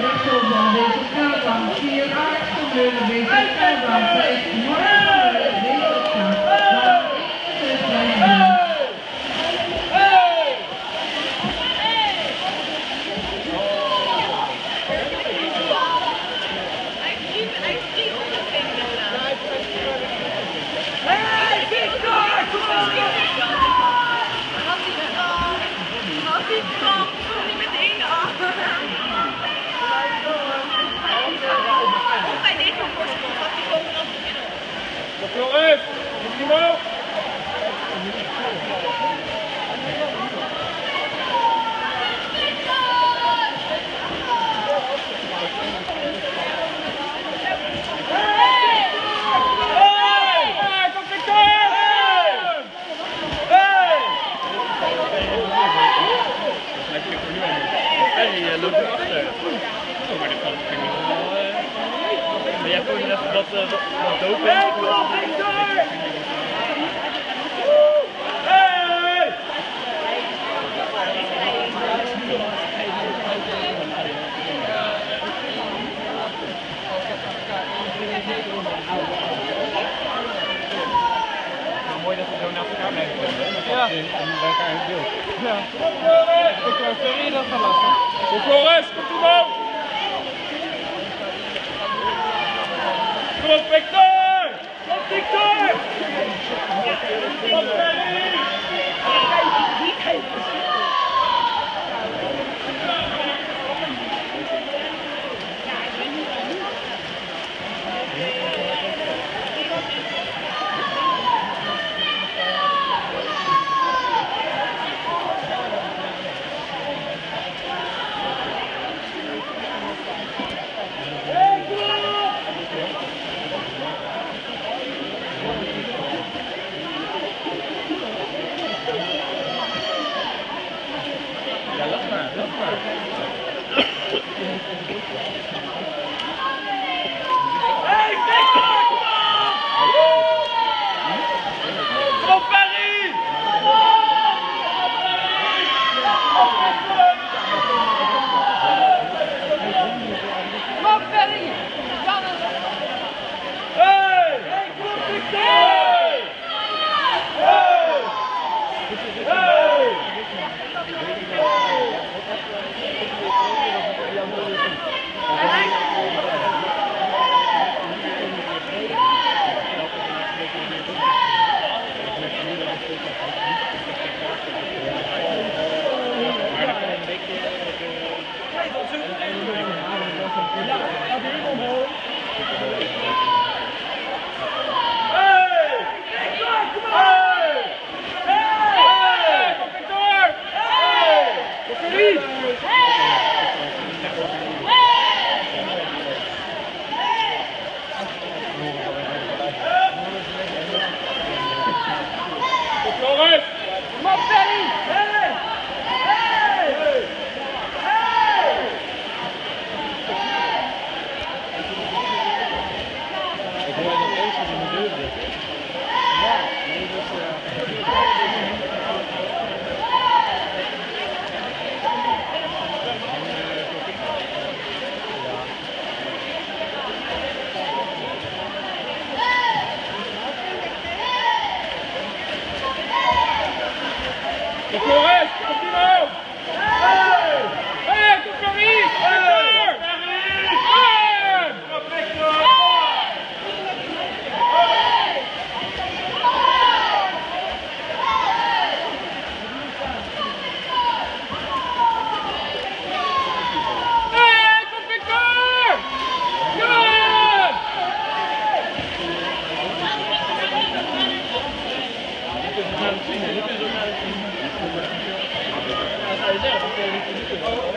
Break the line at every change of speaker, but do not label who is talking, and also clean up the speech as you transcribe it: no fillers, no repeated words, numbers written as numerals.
wissel van WZK-bank 4 Aarts van Meulen WZK-bank 5 Mark van Meulen WZK bank 61.
Flores, último.
Hij loopt erachter. Oh, maar dit kan ik niet. Maar jij hebt even wat doop.
Hey, kom op, Victor! Hey!
Mooi dat we zo naast elkaar blijven komen.
Ja.
En bij elkaar in het beeld.
Ja. Kom Floris!
Ik wou sorry, dat gaat lastig.
Kom Floris, komt u op! Kom op Victor! Kom Victor! Kom Ferry!
Ja, lach maar, lach maar.
Hey Victor! Kom op Ferry!
Kom op, Ferry! Kan het!
Hey! Hey, kom op Victor! Hey! Hey! Flores!
Kom op, Ferry!
Hey! Hey! Hey!
Ik hoor nog eens dat hij de deur drukt. Ja, nee, dat is...
Kom Flores! Kom die nou! Hey! Hey, kom Ferry! Victor! Hey! Kom op Victor! Hey, kom Victor! Good!
Nu kunnen ze ook naar de... Nu kunnen ze ook naar de... Ja, dat zou je zeggen, want je niet kunnen.